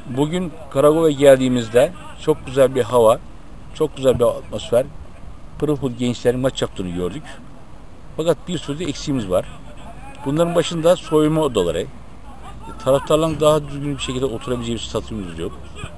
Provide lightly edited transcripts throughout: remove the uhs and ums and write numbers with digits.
Bugün Karakova'ya geldiğimizde çok güzel bir hava, çok güzel bir atmosfer, pırıl pırıl gençlerin maç yaptığını gördük. Fakat bir sürü de eksiğimiz var. Bunların başında soyunma odaları, taraftarların daha düzgün bir şekilde oturabileceği bir statümüz yok.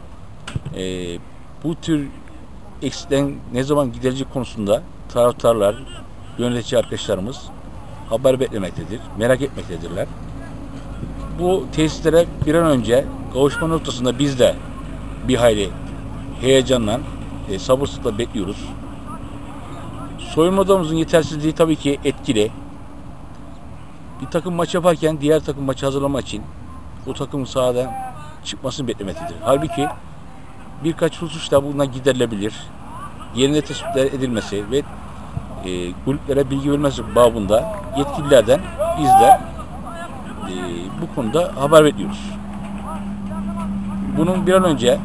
Bu tür eksiklerin ne zaman giderilecek konusunda taraftarlar, yönetici arkadaşlarımız haber beklemektedir, merak etmektedirler. Bu tesislere bir an önce kavuşma noktasında biz de bir hayli heyecanla, sabırsızlıkla bekliyoruz. Soyunma odamızın yetersizliği tabii ki etkili. Bir takım maç yaparken diğer takım maçı hazırlamak için o takımın sahadan çıkmasını beklemektedir. Halbuki birkaç hususla bundan giderilebilir. Yerine tespitler edilmesi ve kulüplere bilgi verilmesi babında yetkililerden biz de bu konuda haber bekliyoruz. Bunun bir an önce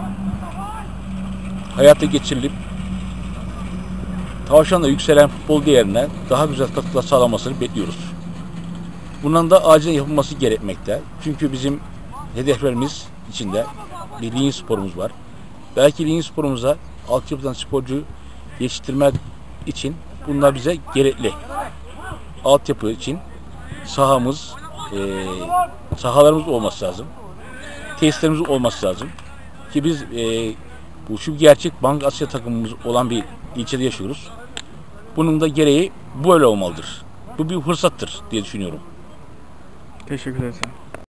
hayata geçirilip Tavşan'da yükselen futbol değerine daha güzel katkılar sağlamasını bekliyoruz. Bundan da acilen yapılması gerekmekte. Çünkü bizim hedeflerimiz içinde bir ring sporumuz var. Belki ring sporumuza altyapıdan sporcu yetiştirmek için bunlar bize gerekli. Altyapı için sahalarımız olması lazım. Tesislerimiz olması lazım. Ki biz bu şu gerçek Bank Asya takımımız olan bir ilçede yaşıyoruz. Bunun da gereği böyle olmalıdır. Bu bir fırsattır diye düşünüyorum. Teşekkür ederim.